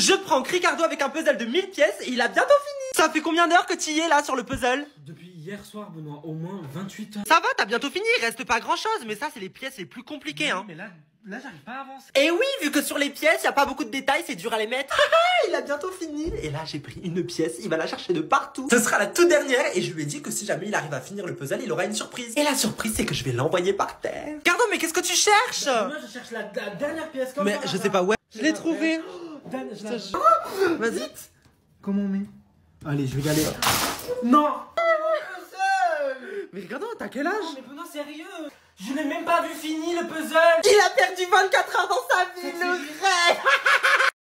Je prank Ricardo avec un puzzle de 1000 pièces et il a bientôt fini. Ça fait combien d'heures que tu y es là sur le puzzle? Depuis hier soir, Benoît, au moins 28 heures. Ça va, t'as bientôt fini, il reste pas grand chose, mais ça c'est les pièces les plus compliquées hein. Mais là j'arrive pas à avancer. Et oui, vu que sur les pièces, y a pas beaucoup de détails, c'est dur à les mettre. Il a bientôt fini. Et là, j'ai pris une pièce, il va la chercher de partout. Ce sera la toute dernière et je lui ai dit que si jamais il arrive à finir le puzzle, il aura une surprise. Et la surprise, c'est que je vais l'envoyer par terre. Ricardo, mais qu'est-ce que tu cherches? Moi, je cherche la dernière pièce comme Mais ça, je là. sais pas, ouais. Je l'ai trouvé. Dan, je la- Vas-y. Comment on met? Allez, je vais y aller. Non! Mais Ricardo, t'as quel âge? Mais Benoît, sérieux? Je n'ai même pas vu fini le puzzle! Il a perdu 24 heures dans sa vie, le rêve.